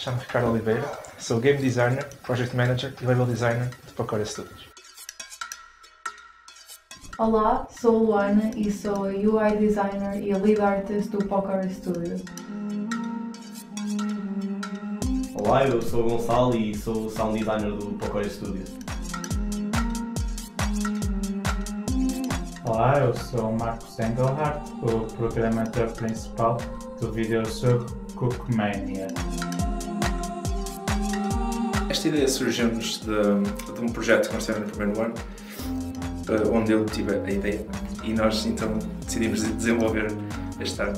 chamo-me Ricardo Oliveira, sou Game Designer, Project Manager e Level Designer de Pokora Studios. Olá, sou a Luana e sou a UI Designer e a Lead Artist do Pokora Studio. Olá, eu sou o Gonçalo e sou o Sound Designer do Pokora Studios. Olá, eu sou o Marcos Engelhardt, o programador principal do videojogo Cookmania. Esta ideia surgiu-nos de um projeto que nós tivemos no primeiro ano, onde eu tive a ideia e nós então decidimos desenvolver este ano.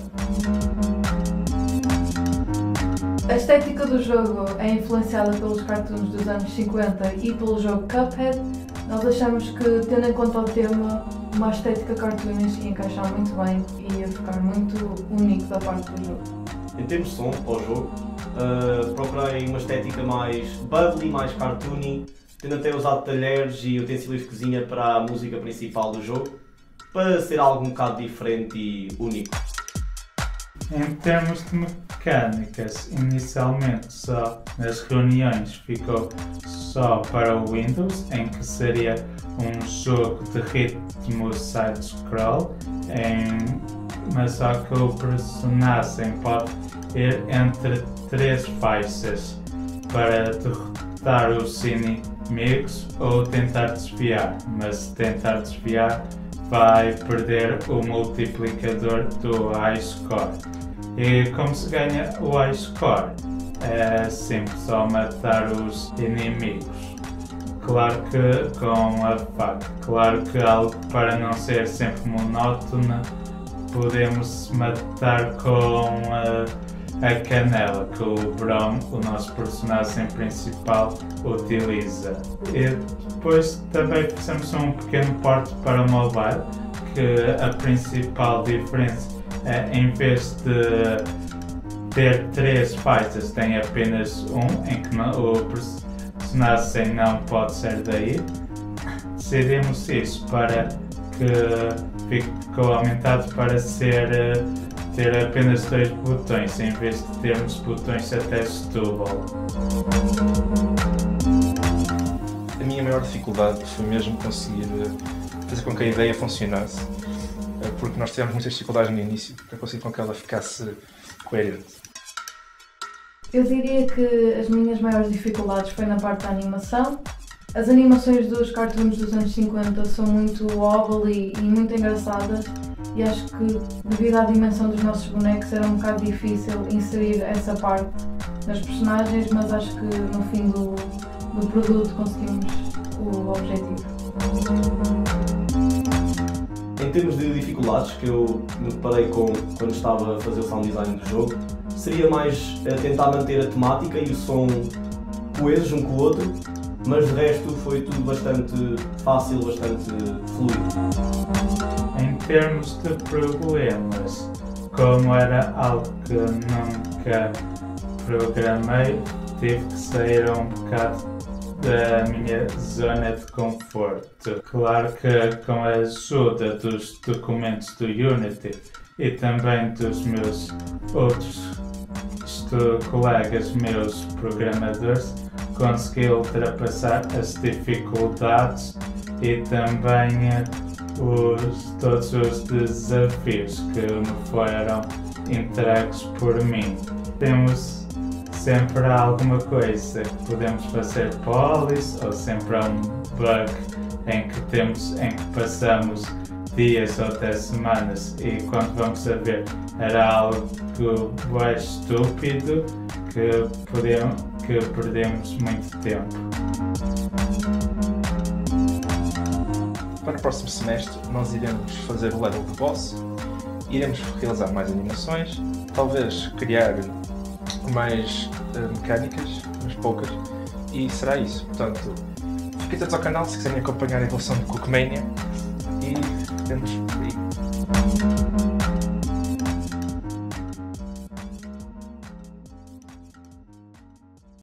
A estética do jogo é influenciada pelos cartoons dos anos 50 e pelo jogo Cuphead. Nós achamos que, tendo em conta o tema, uma estética cartoonish ia encaixar muito bem e ia ficar muito único da parte do jogo. Em termos de som para o jogo, procurei uma estética mais bubbly, mais cartoony, tendo até usado talheres e utensílios de cozinha para a música principal do jogo, para ser algo um bocado diferente e único. Em termos de mecânicas, inicialmente só nas reuniões ficou só para o Windows, em que seria um jogo de ritmo side-scroll, mas só que o personagem pode ir entre 3 faixas para derrotar os inimigos ou tentar desviar, mas se tentar desviar vai perder o multiplicador do high score. E como se ganha o high score? É simples, só matar os inimigos. Claro que com a faca. Claro que algo para não ser sempre monótono, podemos matar com a canela que o Brom, o nosso personagem principal, utiliza. E depois também fizemos um pequeno porte para mobile, que a principal diferença é, em vez de ter 3 faixas, tem apenas em que o personagem não pode sair daí. Decidimos isso para que ficou aumentado para ter apenas 2 botões, em vez de termos botões até Setúbal. A minha maior dificuldade foi mesmo conseguir fazer com que a ideia funcionasse, porque nós tivemos muitas dificuldades no início para conseguir com que ela ficasse coerente. Eu diria que as minhas maiores dificuldades foi na parte da animação. As animações dos cartoons dos anos 50 são muito wobbly e muito engraçadas, e acho que, devido à dimensão dos nossos bonecos, era um bocado difícil inserir essa parte nas personagens, mas acho que no fim do produto conseguimos o objetivo. Em termos de dificuldades que eu me deparei com quando estava a fazer o sound design do jogo, seria mais tentar manter a temática e o som coesos um com o outro, mas de resto foi tudo bastante fácil, bastante fluido. Em termos de problemas, como era algo que nunca programei, tive que sair um bocado da minha zona de conforto. Claro que com a ajuda dos documentos do Unity e também dos meus outros colegas meus programadores, consegui ultrapassar as dificuldades e também todos os desafios que me foram entregues por mim. Temos sempre alguma coisa que podemos fazer polis, ou sempre há um bug em que passamos dias ou até semanas e quando vamos a ver era algo bem estúpido que perdemos muito tempo. Para o próximo semestre nós iremos fazer o level de boss, iremos realizar mais animações, talvez criar mais mecânicas, mas poucas, e será isso. Portanto, fiquem atentos ao canal se quiserem acompanhar a evolução de Cookmania e vemos por aí.